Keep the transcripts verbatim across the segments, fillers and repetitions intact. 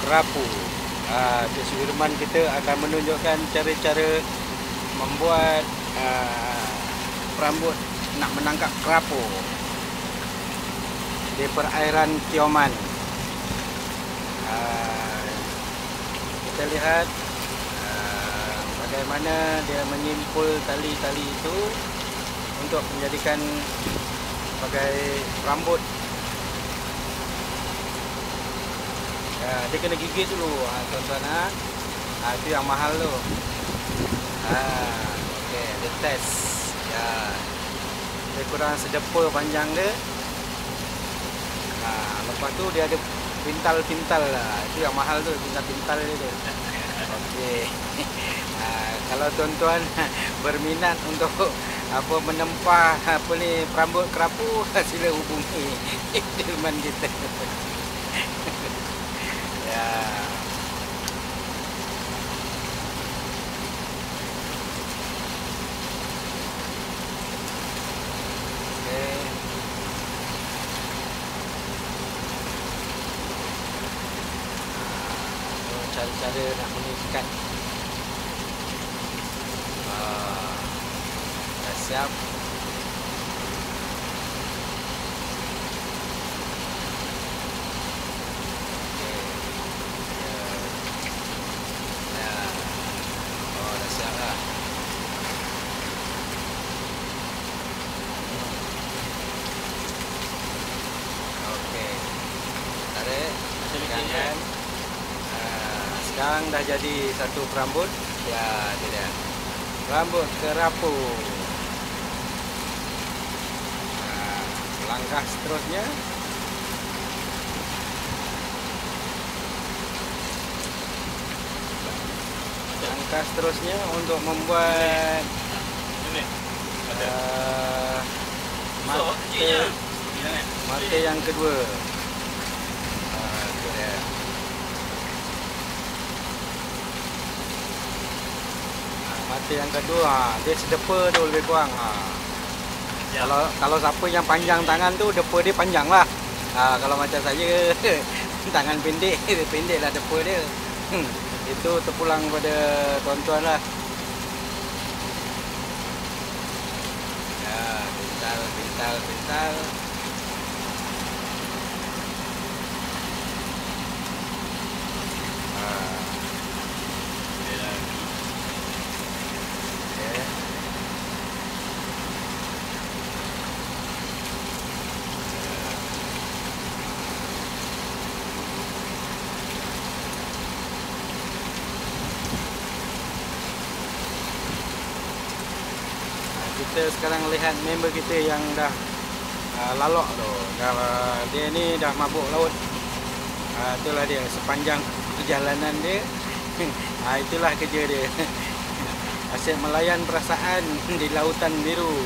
kerapu. Uh, Cik Sudirman kita akan menunjukkan cara-cara membuat uh, perambut nak menangkap kerapu di perairan Tioman. Uh, kita lihat uh, bagaimana dia menyimpul tali-tali itu untuk menjadikan sebagai rambut. Ya, dia kena gigit dulu, ha, tuan-tuan. Ha. Ha, itu yang mahal tu. Ha, okey, dia test. Ya. Dia kurang sedepul panjang dia. Ha, lepas tu dia ada pintal-pintal lah. Itu yang mahal tu, pintal-pintal dia. Okey. Ha, kalau tuan-tuan berminat untuk apa menempah apa ni perambut kerapu, sila hubungi Sudirman kita. Ya. Okey. Ha, cara-cara nak mengikat. Ha, dah siap. Kan? Uh, sekarang dah jadi satu perambut. Ya, itu dia. Rambut kerapu. Uh, langkah seterusnya. Langkah seterusnya untuk membuat uh, mata, mata yang kedua. Mata yang kedua, dia sedepa tu lebih kurang. Ha. Kalau kalau siapa yang panjang tangan tu, depa dia panjang lah. Ha, kalau macam saya, tangan pendek, pendek lah depa dia. Hmm, itu terpulang pada tuan-tuan lah. Ya, pintal, pintal, pintal. Kita sekarang lihat member kita yang dah uh, lalok tu. Dah, uh, dia ni dah mabuk laut. Uh, itulah dia sepanjang perjalanan dia. uh, itulah kerja dia. Asyik melayan perasaan di lautan biru.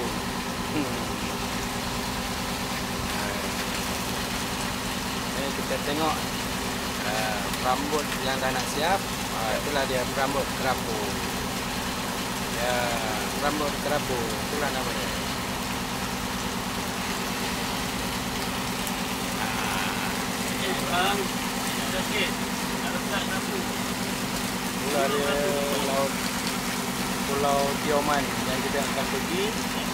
Ini kita tengok uh, perambut yang dah nak siap. Uh, itulah dia perambut kerapu. Ya, rambut kerapu, itulah namanya. Bang, ada sikit. Ada tak kerapu? Itulah dia laut Pulau Tioman yang kita akan pergi.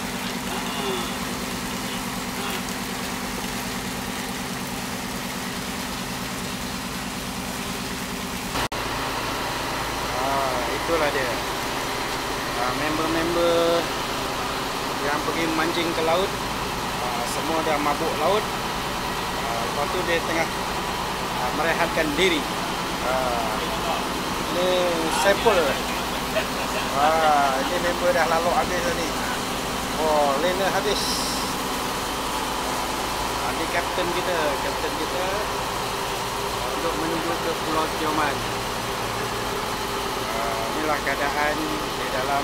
Ah, itulah dia. Member-member yang pergi mancing ke laut, uh, semua dah mabuk laut. Uh, lepas tu dia tengah uh, merehatkan diri. Uh, ini Saiful. Uh, ini member dah lalok habis tadi. Oh, lena habis. Uh, ini kapten kita, kapten kita uh, untuk menuju ke Pulau Tioman. Uh, inilah keadaan di dalam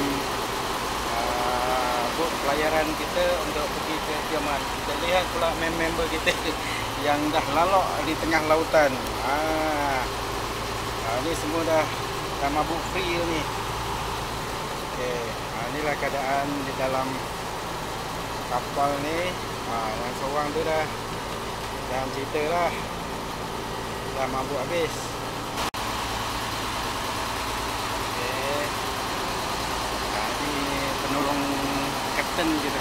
uh, bot pelayaran kita untuk pergi ke Tioman. Kita lihat pula member kita yang dah lalok di tengah lautan. Ah, uh, ini semua dah dah mabuk free ni. Okey, uh, inilah keadaan di dalam kapal ni. Uh, yang seorang tu dah dalam cerita lah dah mabuk habis. Lawatan kita.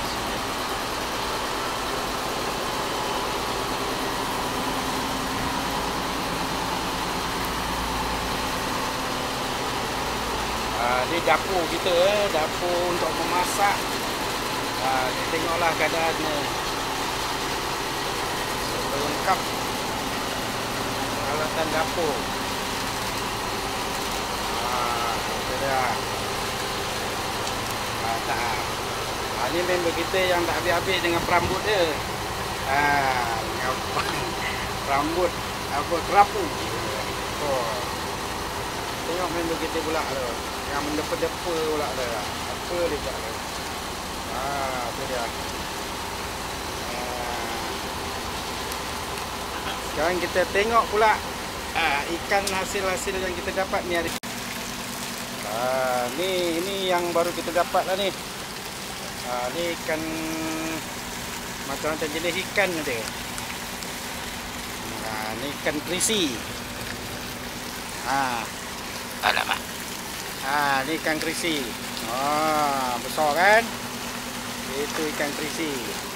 Ah, ni dapur kita, eh. Dapur untuk memasak. Ah, ni tengoklah keadaannya. Lengkap peralatan dapur. Ah, itu dia. Ah, tak. Ah, ni member kita yang tak habis-habis dengan perambut dia. Ah, rambut apa kerapu. Oh. Tengok member kita pula tu. Yang mendepa-depa pula tu. Apa dia buat tu? Ah, tu dia. Sekarang kita tengok pula uh, ikan hasil-hasil yang kita dapat ni hari. Uh, ni ini yang baru kita dapat lah ni. Uh, ni ikan macam-macam jenis ikan ada. Uh, ni ikan kerisi. Ah, uh, alamak. Ah, uh, ni ikan kerisi. Oh, besar kan? Itu ikan kerisi.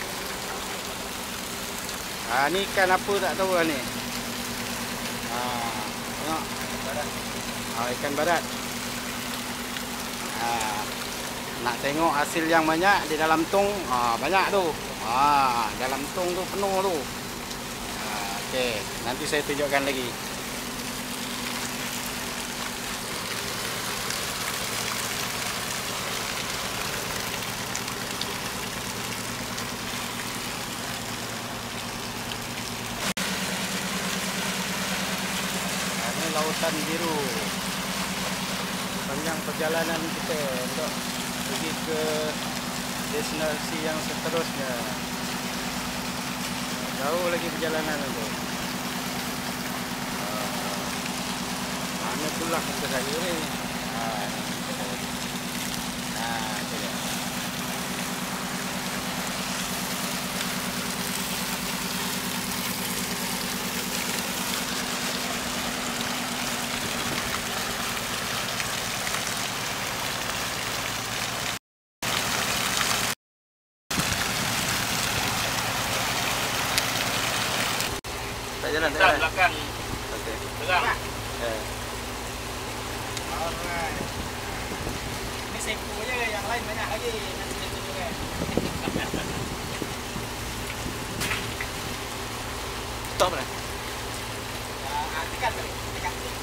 Ah, ni ikan apa tak tahu lah ni. Ah, tengok. Barat. Ah, ikan barat. Ah, nak tengok hasil yang banyak di dalam tong. Ah, banyak tu. Ah, dalam tong tu penuh tu. Ah, okey, nanti saya tunjukkan lagi. Lautan biru. Panjang perjalanan kita untuk pergi ke destinasi yang seterusnya. Jauh lagi perjalanan itu. Mana pula muka saya ni? Ah, ni muka saya. Ah, itu dia. Tak jalan, tak jalan. Belakang. Okey. Terang. Eh. Alright. Ini seko je, yang lain banyak lagi. Nanti saya tunjukkan. Stop dah. Ah, tekan balik. Tekan.